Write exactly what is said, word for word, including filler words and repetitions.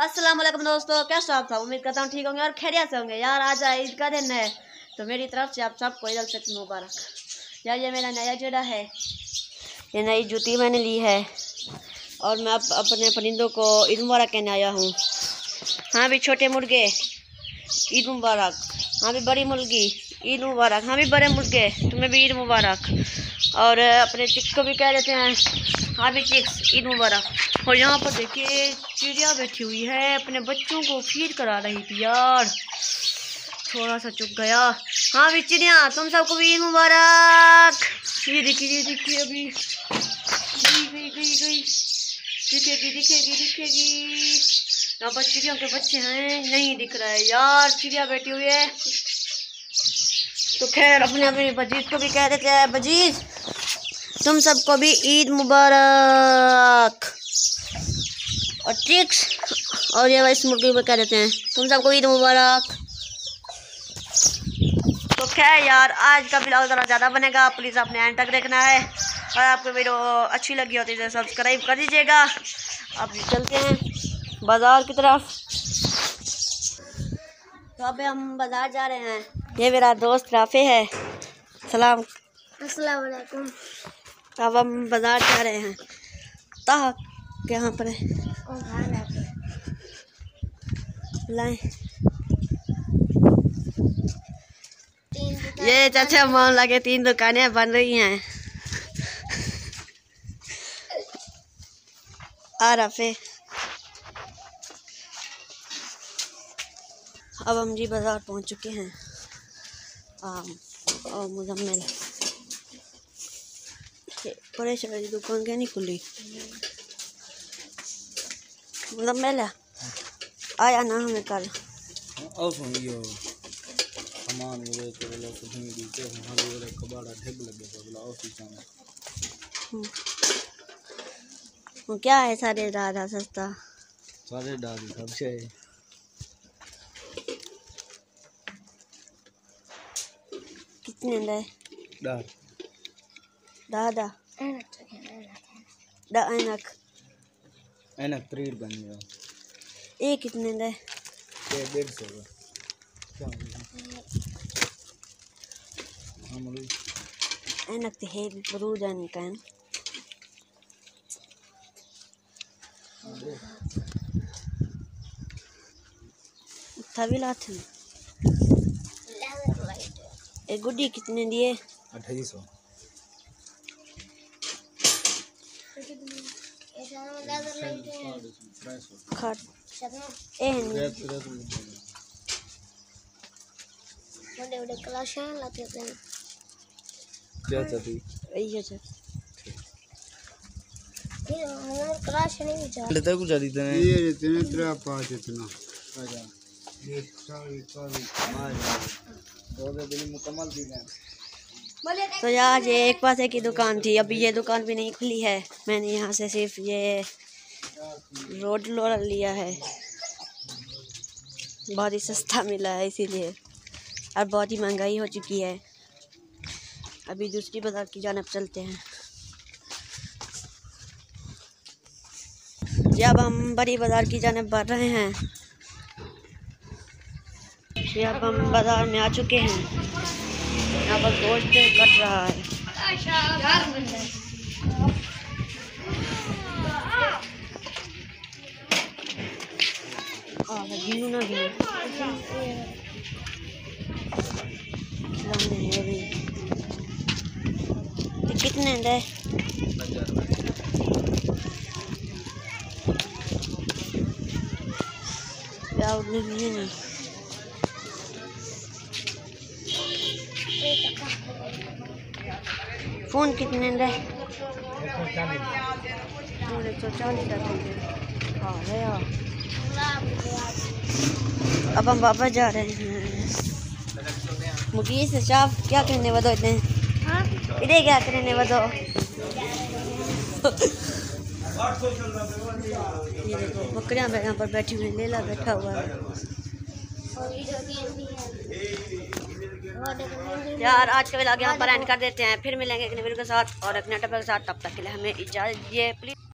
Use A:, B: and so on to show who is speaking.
A: अस्सलाम वालेकुम दोस्तों, कैसे आप सब? उम्मीद करता हूँ ठीक होंगे और खैरियत से होंगे। यार आज ईद का दिन है तो मेरी तरफ से आप सबको ईद उल मुबारक। यार ये मेरा नया जोड़ा है, ये नई जूती मैंने ली है और मैं अब अपने परिंदों को ईद मुबारक कहने आया हूँ। हाँ भी छोटे मुर्गे ईद मुबारक, हाँ भी बड़ी मुर्गी ईद मुबारक, हाँ भी बड़े मुर्गे तुम्हें भी ईद मुबारक। और अपने चिक्स को भी कह देते हैं हाँ भी चिक्स ईद मुबारक। और यहाँ पर देखिए चिड़िया बैठी हुई है, अपने बच्चों को फीड करा रही थी। यार थोड़ा सा चुप गया। हाँ भी चिड़िया तुम सबको भी ईद मुबारक। ये देखिए ये देखिए अभी गई गई गई गई दिखेगी दिखेगी दिखेगी। यहाँ पर चिड़ियों के बच्चे हैं, नहीं दिख रहा है यार, चिड़िया बैठी हुई है। तो खैर अपने अपने बजीज को भी कह देते हैं बजीज तुम सबको भी ईद मुबारक। और चिक्स और ये इस मुर्गी को कह देते हैं तुम सबको ईद मुबारक। तो खैर यार आज का ब्लॉग ज़रा ज़्यादा बनेगा, प्लीज़ आपने एंड तक देखना है। और आपको वीडियो अच्छी लगी होती है तो सब्सक्राइब कर दीजिएगा। अब चलते हैं बाज़ार की तरफ। तो अभी हम बाज़ार जा रहे हैं। ये मेरा दोस्त राफे है। सलाम अस्सलाम वालेकुम। अब हम बाज़ार जा रहे हैं। ता यहाँ पर है लाए ये चाचा मान लगे तीन दुकानें बन रही हैं। आ रफे अब हम जी बाज़ार पहुंच चुके हैं। आम और मुजम्मिल परेश वाली दुकान क्या नहीं खुली। मुजम्मिल आया ना हमें कल
B: सामान वगैरह तो बोला तो ढंग दी के हमारे वगैरह कबाड़ा ढेग लगे तो बोला ऑफिस में
A: वो क्या है सारे दादा सस्ता
B: सारे दादी सबसे
A: कितने दे
B: दा
A: दादा दा ऐनक
B: ऐनक त्रीर बन गया
A: ये कितने दे
B: ये डेढ़ सौ का
A: ऐनक तो है बरू जाने का तभी लाते हैं। एक गुड्डी कितने दिए?
B: अट्ठाईस सौ।
A: खट ए
C: बड़े बड़े क्लास हैं लाते थे
B: क्या चाहती
A: ये सर
C: ये मतलब क्लास नहीं जा
B: लेता कुछ आदि थे
D: ये इतने तरह पास इतना
B: आजा ये सारी सारी मार दो दो दिन मुकम्मल दी है।
A: तो यार ये एक पास की दुकान थी, अभी ये दुकान भी नहीं खुली है। मैंने यहाँ से सिर्फ ये रोड लोड़ा लिया है, बहुत ही सस्ता मिला है इसीलिए, और बहुत ही महंगाई हो चुकी है। अभी दूसरी बाज़ार की जानब चलते हैं। जब हम बड़ी बाज़ार की जानब बढ़ रहे हैं, अब हम बाज़ार में आ चुके हैं। यहाँ पर गोश्त कट रहा है। गिनू ना गिनू कितने दे? नहीं फोन कितने दे? एक सौ चालीस अब हम वापस जा रहे हैं। मुझे से साफ क्या करने बदो इतने इधर क्या करने बदो। ये देखो बकरियां यहाँ पर बैठी हुई, लेला बैठा हुआ है। यार आज के व्लॉग यहाँ पर एंड कर देते हैं, फिर मिलेंगे एक नए वीडियो के साथ और अपने टॉपिक के साथ। तब तक के लिए हमें इजाज़त दीजिए प्लीज।